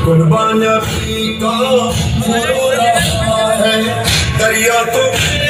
कुर्बान पी का हो रहा है दरिया तो